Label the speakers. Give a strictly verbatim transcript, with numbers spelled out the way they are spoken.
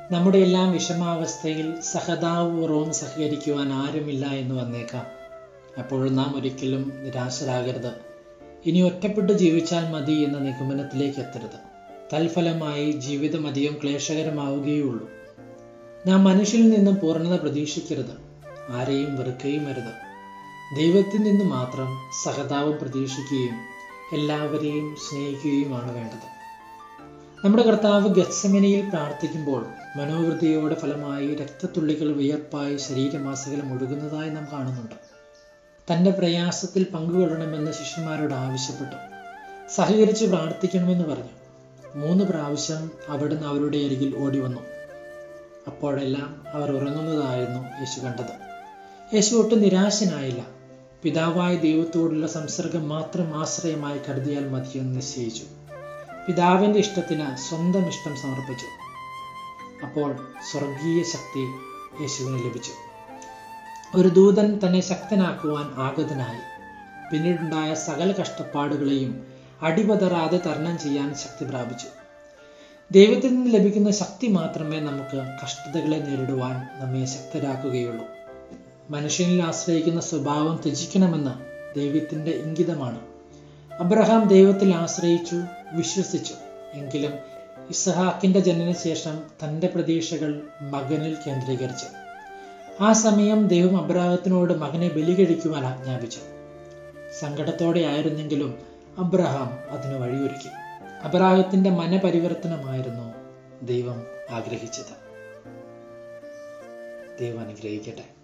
Speaker 1: നമ്മുടെ എല്ലാം വിഷമാവസ്ഥയിൽ സഹതാപൂർവ്വം സഹകരിക്കുവാൻ ആരുമില്ല എന്ന് വന്നേക്കാം. അപ്പോൾ നാം ഒരിക്കലും നിരാശരാകരുത്. ഇനി ഒറ്റപ്പെട്ട് ജീവിച്ചാൽ മതി എന്ന നിഗമനത്തിലേക്ക് എത്തരുത്. തൽഫലമായി ജീവിതം അധികം ക്ലേശകരമാവുകയുള്ളൂ. നാം മനുഷ്യരിൽ നിന്നും പൂർണ്ണത പ്രതീക്ഷിക്കരുത്. ആരെയും വെറുക്കുകയും അരുത്. ദൈവത്തിൽ നിന്ന് മാത്രം സഹതാപം പ്രതീക്ഷിക്കുകയും എല്ലാവരെയും സ്നേഹിക്കുകയുമാണ് വേണ്ടത്. നമ്മുടെ കർത്താവ് ഗത്സമനിയിൽ പ്രാർത്ഥിക്കുമ്പോൾ മനോവൃത്തിയോടെ ഫലമായി രക്തത്തുള്ളികൾ വിയർപ്പായി ശരീരമാസകലം ഒഴുകുന്നതായി നാം കാണുന്നുണ്ട്. തൻ്റെ പ്രയാസത്തിൽ പങ്കുകൊള്ളണമെന്ന് ശിഷ്യന്മാരോട് ആവശ്യപ്പെട്ടു. സഹകരിച്ച് പ്രാർത്ഥിക്കണമെന്ന് പറഞ്ഞു. മൂന്ന് പ്രാവശ്യം അവിടുന്ന് അവരുടെ അരികിൽ ഓടി വന്നു. അപ്പോഴെല്ലാം അവർ ഉറങ്ങുന്നതായിരുന്നു യേശു കണ്ടത്. യേശു ഒട്ടും നിരാശനായില്ല. പിതാവായ ദൈവത്തോടുള്ള സംസർഗം മാത്രം ആശ്രയമായി കരുതിയാൽ മതിയെന്ന് നിശ്ചയിച്ചു. പിതാവിൻ്റെ ഇഷ്ടത്തിന് സ്വന്തം ഇഷ്ടം സമർപ്പിച്ചു. അപ്പോൾ സ്വർഗീയ ശക്തി യേശുവിന് ലഭിച്ചു. ഒരു ദൂതൻ തന്നെ ശക്തനാക്കുവാൻ ആഗതനായി. പിന്നീടുണ്ടായ സകല കഷ്ടപ്പാടുകളെയും അടിപതറാതെ തരണം ചെയ്യാൻ ശക്തി പ്രാപിച്ചു. ദൈവത്തിൽ നിന്ന് ലഭിക്കുന്ന ശക്തി മാത്രമേ നമുക്ക് കഷ്ടതകളെ നേരിടുവാൻ നമ്മെ ശക്തരാക്കുകയുള്ളൂ. മനുഷ്യനിൽ ആശ്രയിക്കുന്ന സ്വഭാവം ത്യജിക്കണമെന്ന് ദൈവത്തിൻ്റെ ഇംഗിതമാണ്. അബ്രഹാം ദൈവത്തിൽ ആശ്രയിച്ചു, വിശ്വസിച്ചു. എങ്കിലും ഇസ്ഹാക്കിന്റെ ജനനശേഷം തൻ്റെ പ്രതീക്ഷകൾ മകനിൽ കേന്ദ്രീകരിച്ചു. ആ സമയം ദൈവം അബ്രാഹത്തിനോട് മകനെ ബലി കഴിക്കുവാൻ ആജ്ഞാപിച്ചു. സങ്കടത്തോടെ ആയിരുന്നെങ്കിലും അബ്രഹാം അതിന് വഴിയൊരുക്കി. അബ്രാഹത്തിന്റെ മനപരിവർത്തനമായിരുന്നു ദൈവം ആഗ്രഹിച്ചത്. ദൈവം അനുഗ്രഹിക്കട്ടെ.